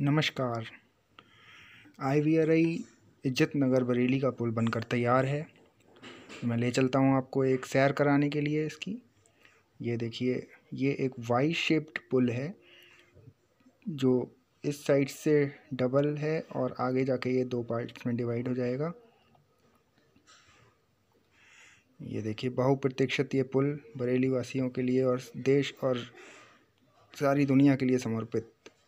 नमस्कार। IVRI इज्जत नगर बरेली का पुल बनकर तैयार है। मैं ले चलता हूँ आपको एक सैर कराने के लिए इसकी। ये देखिए, ये एक वाई शेप्ड पुल है जो इस साइड से डबल है और आगे जाके ये दो पार्ट्स में डिवाइड हो जाएगा। ये देखिए, बहुप्रतीक्षित ये पुल बरेली वासियों के लिए और देश और सारी दुनिया के लिए समर्पित।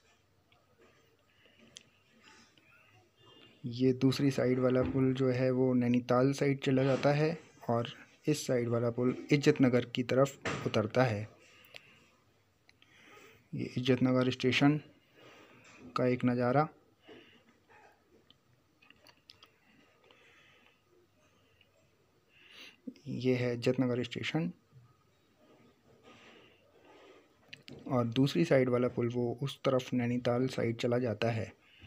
ये दूसरी साइड वाला पुल जो है वो नैनीताल साइड चला जाता है और इस साइड वाला पुल इज्जत नगर की तरफ उतरता है। ये इज्जत नगर स्टेशन का एक नज़ारा। ये है इज्जत नगर स्टेशन और दूसरी साइड वाला पुल वो उस तरफ नैनीताल साइड चला जाता है।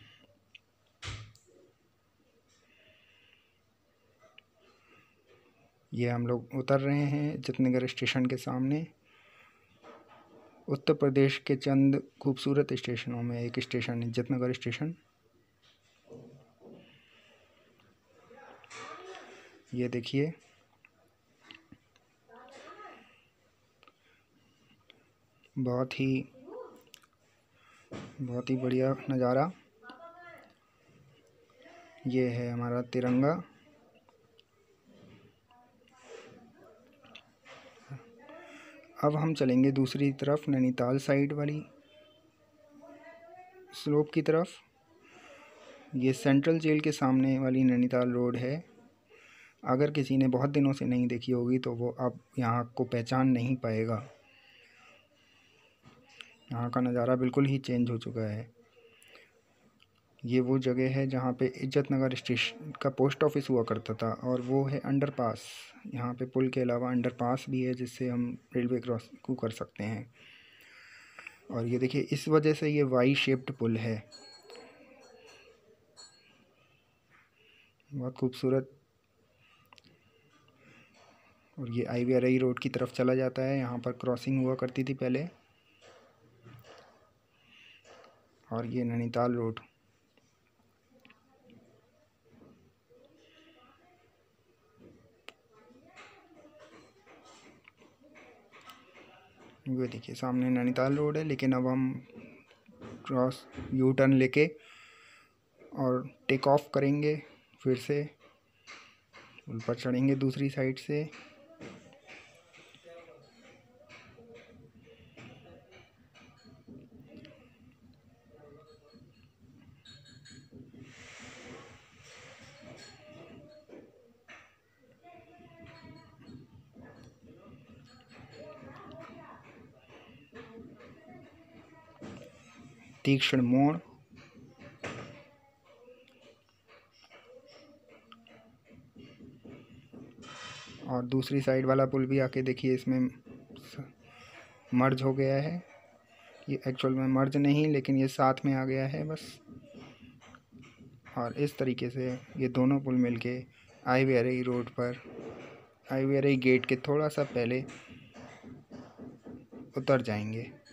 ये हम लोग उतर रहे हैं इज्जत नगर स्टेशन के सामने। उत्तर प्रदेश के चंद खूबसूरत स्टेशनों में एक स्टेशन इज्जत नगर स्टेशन। ये देखिए, बहुत ही बढ़िया नज़ारा। ये है हमारा तिरंगा। अब हम चलेंगे दूसरी तरफ नैनीताल साइड वाली स्लोप की तरफ। ये सेंट्रल जेल के सामने वाली नैनीताल रोड है। अगर किसी ने बहुत दिनों से नहीं देखी होगी तो वो अब यहाँ को पहचान नहीं पाएगा। यहाँ का नज़ारा बिल्कुल ही चेंज हो चुका है। ये वो जगह है जहाँ पे इज्जत नगर स्टेशन का पोस्ट ऑफिस हुआ करता था और वो है अंडरपास। यहाँ पे पुल के अलावा अंडरपास भी है जिससे हम रेलवे क्रॉस को कर सकते हैं। और ये देखिए, इस वजह से ये वाई शेप्ड पुल है। बहुत खूबसूरत। और ये IVRI रोड की तरफ चला जाता है। यहाँ पर क्रॉसिंग हुआ करती थी पहले। और ये नैनीताल रोड। ये देखिए, सामने नैनीताल रोड है, लेकिन अब हम क्रॉस यू टर्न लेके और टेक ऑफ करेंगे। फिर से पुल पर चढ़ेंगे दूसरी साइड से। तीक्ष्ण मोड़। और दूसरी साइड वाला पुल भी आके देखिए, इसमें मर्ज हो गया है। ये एक्चुअल में मर्ज नहीं, लेकिन ये साथ में आ गया है बस। और इस तरीके से ये दोनों पुल मिलके IVRI रोड पर IVRI गेट के थोड़ा सा पहले उतर जाएंगे।